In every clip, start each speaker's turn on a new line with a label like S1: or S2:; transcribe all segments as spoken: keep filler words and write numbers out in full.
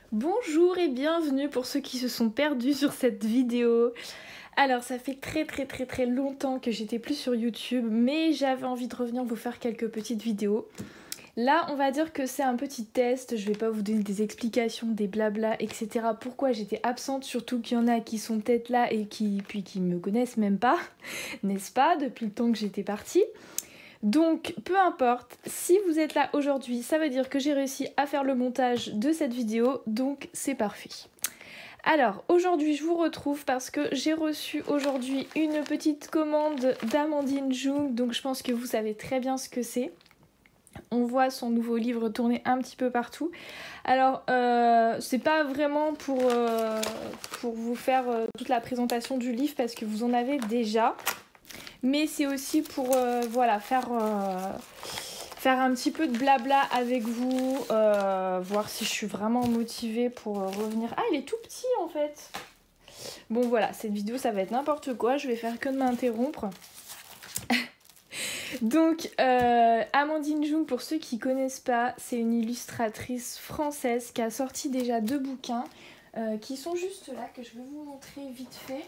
S1: Bonjour et bienvenue pour ceux qui se sont perdus sur cette vidéo. Alors ça fait très très très très longtemps que j'étais plus sur YouTube, mais j'avais envie de revenir vous faire quelques petites vidéos. Là on va dire que c'est un petit test, je vais pas vous donner des explications, des blabla, et cetera. Pourquoi j'étais absente, surtout qu'il y en a qui sont peut-être là et qui, puis qui me connaissent même pas, n'est-ce pas, depuis le temps que j'étais partie. Donc peu importe, si vous êtes là aujourd'hui, ça veut dire que j'ai réussi à faire le montage de cette vidéo, donc c'est parfait. Alors aujourd'hui je vous retrouve parce que j'ai reçu aujourd'hui une petite commande d'Amandine Jung, donc je pense que vous savez très bien ce que c'est. On voit son nouveau livre tourner un petit peu partout. Alors euh, c'est pas vraiment pour, euh, pour vous faire euh, toute la présentation du livre parce que vous en avez déjà. Mais c'est aussi pour euh, voilà, faire, euh, faire un petit peu de blabla avec vous, euh, voir si je suis vraiment motivée pour euh, revenir. Ah, il est tout petit en fait. Bon voilà, cette vidéo ça va être n'importe quoi, je vais faire que de m'interrompre. Donc euh, Amandine Jung, pour ceux qui connaissent pas, c'est une illustratrice française qui a sorti déjà deux bouquins euh, qui sont juste là, que je vais vous montrer vite fait.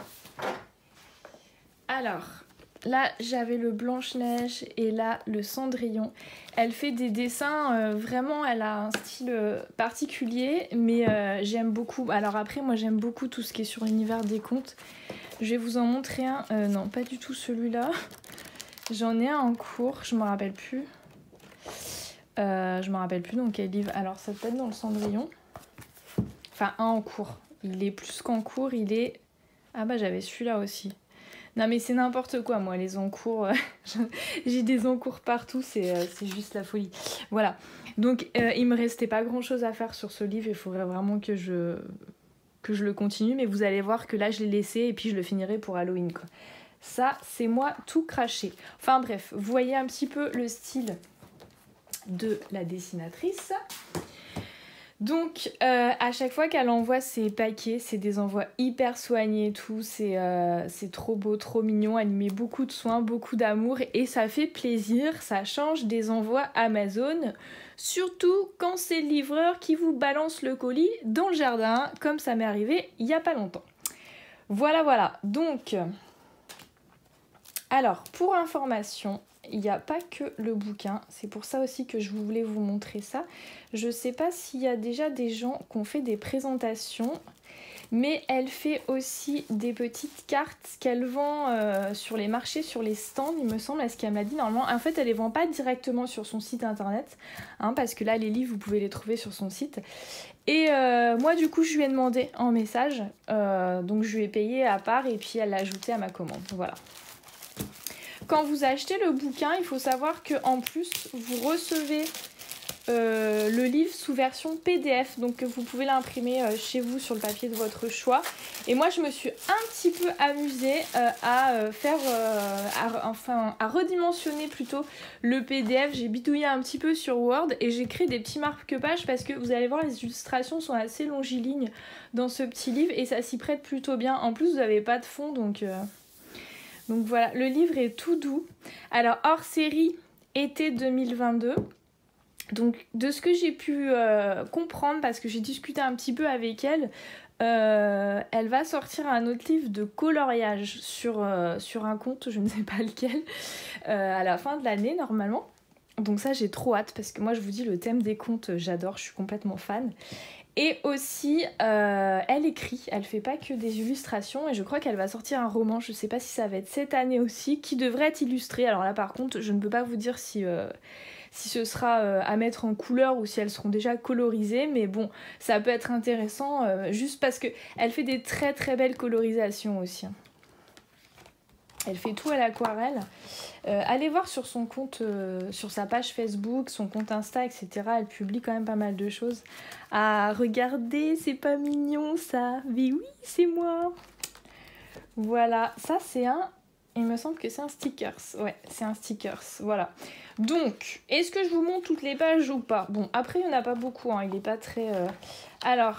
S1: Alors, là j'avais le Blanche-Neige et là le Cendrillon. Elle fait des dessins, euh, vraiment elle a un style euh, particulier, mais euh, j'aime beaucoup. Alors après moi j'aime beaucoup tout ce qui est sur l'univers des contes. Je vais vous en montrer un, euh, non pas du tout celui-là. J'en ai un en cours, je me rappelle plus. Euh, je me rappelle plus dans quel livre. Alors ça peut être dans le Cendrillon. Enfin un en cours. Il est plus qu'en cours, il est... Ah bah j'avais celui-là aussi. Non mais c'est n'importe quoi moi, les encours, euh, j'ai des encours partout, c'est euh, c'est juste la folie. Voilà, donc euh, il me restait pas grand chose à faire sur ce livre, il faudrait vraiment que je, que je le continue, mais vous allez voir que là je l'ai laissé et puis je le finirai pour Halloween quoi. Ça c'est moi tout craché. Enfin bref, vous voyez un petit peu le style de la dessinatrice. Donc euh, à chaque fois qu'elle envoie ses paquets, c'est des envois hyper soignés et tout, c'est euh, c'est trop beau, trop mignon, elle y met beaucoup de soin, beaucoup d'amour et ça fait plaisir, ça change des envois Amazon, surtout quand c'est le livreur qui vous balance le colis dans le jardin, comme ça m'est arrivé il y a pas longtemps. Voilà voilà, donc, alors pour information, il n'y a pas que le bouquin, c'est pour ça aussi que je voulais vous montrer ça. Je sais pas s'il y a déjà des gens qui ont fait des présentations, mais elle fait aussi des petites cartes qu'elle vend euh, sur les marchés, sur les stands, il me semble, à ce qu'elle m'a dit normalement. En fait, elle les vend pas directement sur son site internet, hein, parce que là, les livres, vous pouvez les trouver sur son site. Et euh, moi, du coup, je lui ai demandé en message, euh, donc je lui ai payé à part et puis elle l'a ajouté à ma commande, voilà. Quand vous achetez le bouquin, il faut savoir qu'en plus, vous recevez euh, le livre sous version P D F. Donc vous pouvez l'imprimer euh, chez vous sur le papier de votre choix. Et moi, je me suis un petit peu amusée euh, à euh, faire, euh, à, enfin, à redimensionner plutôt le P D F. J'ai bidouillé un petit peu sur Word et j'ai créé des petits marque-pages parce que vous allez voir, les illustrations sont assez longilignes dans ce petit livre et ça s'y prête plutôt bien. En plus, vous n'avez pas de fond, donc... Euh... Donc voilà, le livre est tout doux. Alors hors série, été deux mille vingt-deux. Donc de ce que j'ai pu euh, comprendre, parce que j'ai discuté un petit peu avec elle, euh, elle va sortir un autre livre de coloriage sur, euh, sur un compte, je ne sais pas lequel, euh, à la fin de l'année normalement. Donc ça j'ai trop hâte, parce que moi je vous dis, le thème des contes, j'adore, je suis complètement fan. Et aussi, euh, elle écrit, elle fait pas que des illustrations et je crois qu'elle va sortir un roman, je sais pas si ça va être cette année aussi, qui devrait être illustré. Alors là par contre, je ne peux pas vous dire si, euh, si ce sera euh, à mettre en couleur ou si elles seront déjà colorisées, mais bon, ça peut être intéressant euh, juste parce que elle fait des très très belles colorisations aussi. Elle fait tout à l'aquarelle. Euh, allez voir sur son compte, euh, sur sa page Facebook, son compte Insta, et cetera. Elle publie quand même pas mal de choses. Ah, regardez, c'est pas mignon ça. Mais oui, c'est moi. Voilà, ça c'est un... Il me semble que c'est un stickers. Ouais, c'est un stickers. Voilà. Donc, est-ce que je vous montre toutes les pages ou pas? Bon, après, il n'y en a pas beaucoup. Hein. Il n'est pas très... Euh... Alors...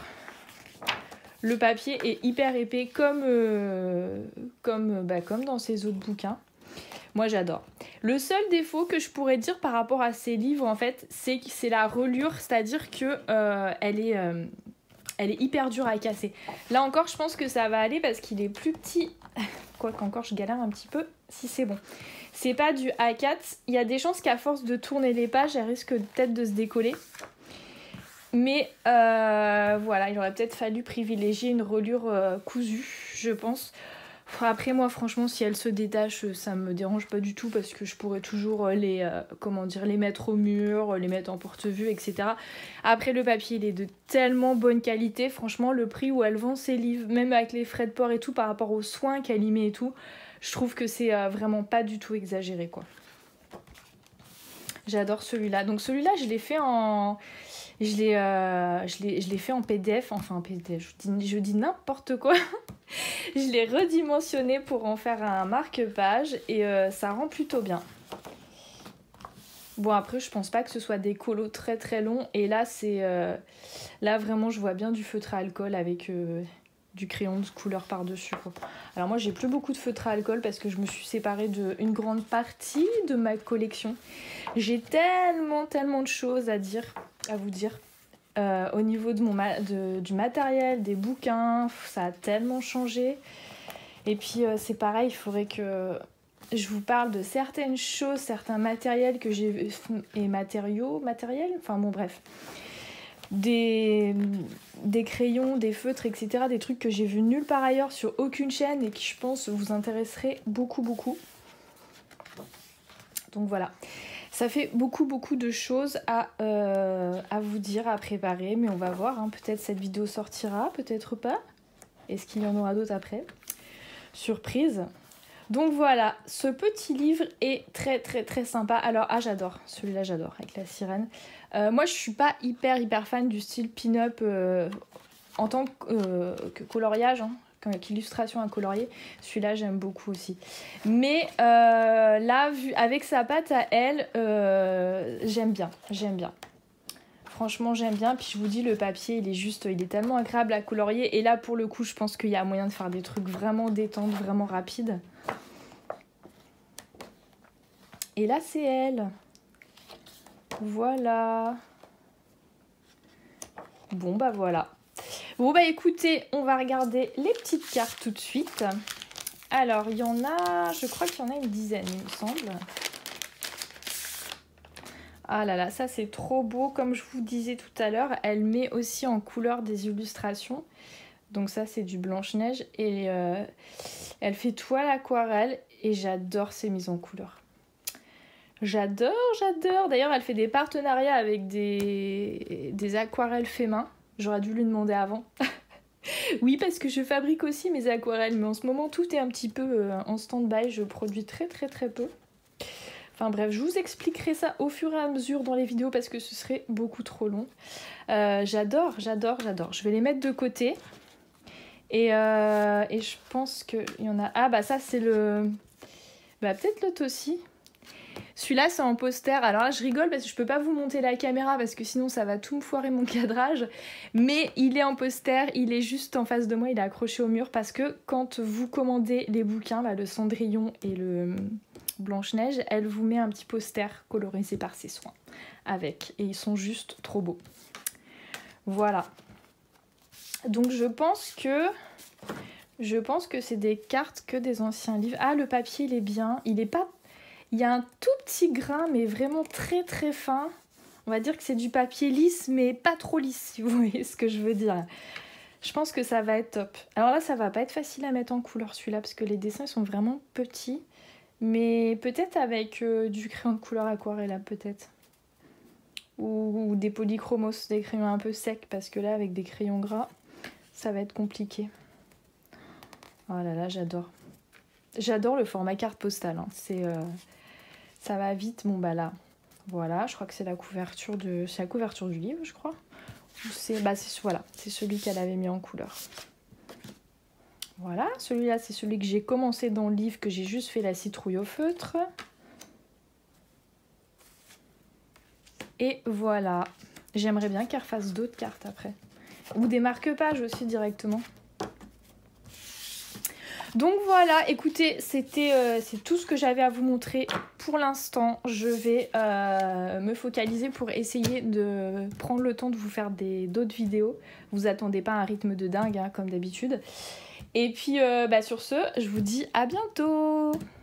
S1: Le papier est hyper épais comme, euh, comme, bah, comme dans ces autres bouquins. Moi j'adore. Le seul défaut que je pourrais dire par rapport à ces livres en fait, c'est que c'est la reliure, c'est-à-dire que euh, elle est, euh, elle est hyper dure à casser. Là encore, je pense que ça va aller parce qu'il est plus petit. Quoi qu'encore, je galère un petit peu. Si c'est bon. C'est pas du A quatre. Il y a des chances qu'à force de tourner les pages, elle risque peut-être de se décoller. Mais euh, voilà, il aurait peut-être fallu privilégier une reliure euh, cousue, je pense. Après moi franchement si elle se détache ça me dérange pas du tout parce que je pourrais toujours les, euh, comment dire, les mettre au mur, les mettre en porte-vue, et cetera. Après le papier il est de tellement bonne qualité, franchement le prix où elle vend ses livres, même avec les frais de port et tout par rapport aux soins qu'elle y met et tout, je trouve que c'est euh, vraiment pas du tout exagéré quoi. J'adore celui-là. Donc celui-là je l'ai fait en... Je l'ai, euh, je l'ai, je l'ai fait en P D F, enfin en P D F, je dis, je dis n'importe quoi. Je l'ai redimensionné pour en faire un marque-page et euh, ça rend plutôt bien. Bon après je pense pas que ce soit des colos très très longs et là c'est... Euh, là vraiment je vois bien du feutre à alcool avec euh, du crayon de couleur par-dessus quoi. Alors moi j'ai plus beaucoup de feutre à alcool parce que je me suis séparée d'une grande partie de ma collection. J'ai tellement tellement de choses à dire, à vous dire. Euh, au niveau de mon ma de, du matériel, des bouquins, ça a tellement changé. Et puis euh, c'est pareil, il faudrait que je vous parle de certaines choses, certains matériels que j'ai... et matériaux, matériels, enfin bon bref. Des, des crayons, des feutres, et cetera. Des trucs que j'ai vus nulle part ailleurs sur aucune chaîne et qui je pense vous intéresseraient beaucoup beaucoup. Donc voilà. Ça fait beaucoup beaucoup de choses à, euh, à vous dire, à préparer, mais on va voir, hein. Peut-être cette vidéo sortira, peut-être pas. Est-ce qu'il y en aura d'autres après? Surprise. Donc voilà, ce petit livre est très très très sympa. Alors, ah j'adore, celui-là j'adore, avec la sirène. Euh, moi je suis pas hyper hyper fan du style pin-up euh, en tant que, euh, que coloriage, hein. Qu'illustration à colorier, celui-là j'aime beaucoup aussi. Mais euh, là, vu, avec sa patte à elle, euh, j'aime bien, j'aime bien. Franchement j'aime bien, puis je vous dis le papier il est juste, il est tellement agréable à colorier. Et là pour le coup je pense qu'il y a moyen de faire des trucs vraiment détente, vraiment rapides. Et là c'est elle. Voilà. Bon bah voilà. Bon bah écoutez, on va regarder les petites cartes tout de suite. Alors il y en a, je crois qu'il y en a une dizaine il me semble. Ah là là, ça c'est trop beau, comme je vous disais tout à l'heure, elle met aussi en couleur des illustrations. Donc ça c'est du Blanche-Neige et euh, elle fait tout à l'aquarelle et j'adore ces mises en couleur. J'adore, j'adore. D'ailleurs elle fait des partenariats avec des, des aquarelles fait main. J'aurais dû lui demander avant. Oui, parce que je fabrique aussi mes aquarelles, mais en ce moment tout est un petit peu euh, en stand-by, je produis très très très peu. Enfin bref, je vous expliquerai ça au fur et à mesure dans les vidéos parce que ce serait beaucoup trop long. Euh, j'adore, j'adore, j'adore. Je vais les mettre de côté. Et, euh, et je pense qu'il y en a... Ah bah ça c'est le... Bah peut-être l'autre aussi. Celui-là c'est en poster, alors là je rigole parce que je peux pas vous monter la caméra parce que sinon ça va tout me foirer mon cadrage. Mais il est en poster, il est juste en face de moi, il est accroché au mur parce que quand vous commandez les bouquins, là, le Cendrillon et le Blanche-Neige, elle vous met un petit poster colorisé par ses soins avec. Et ils sont juste trop beaux. Voilà. Donc je pense que... Je pense que c'est des cartes que des anciens livres. Ah le papier il est bien, il est pas... Il y a un tout petit grain, mais vraiment très très fin. On va dire que c'est du papier lisse, mais pas trop lisse, si vous voyez ce que je veux dire. Je pense que ça va être top. Alors là, ça va pas être facile à mettre en couleur celui-là, parce que les dessins ils sont vraiment petits. Mais peut-être avec euh, du crayon de couleur aquarelle, peut-être. Ou, ou des polychromos, des crayons un peu secs, parce que là, avec des crayons gras, ça va être compliqué. Oh là là, j'adore. J'adore le format carte postale, hein. C'est... Euh... Ça va vite, bon bah là, voilà, je crois que c'est la couverture de, c'est la couverture du livre, je crois. C'est, bah c'est voilà, c'est celui qu'elle avait mis en couleur. Voilà, celui-là c'est celui que j'ai commencé dans le livre, que j'ai juste fait la citrouille au feutre. Et voilà, j'aimerais bien qu'elle refasse d'autres cartes après. Ou des marque-pages aussi directement. Donc voilà, écoutez, c'était euh, c'est tout ce que j'avais à vous montrer pour l'instant. Je vais euh, me focaliser pour essayer de prendre le temps de vous faire des, d'autres vidéos. Vous attendez pas un rythme de dingue, hein, comme d'habitude. Et puis euh, bah, sur ce, je vous dis à bientôt.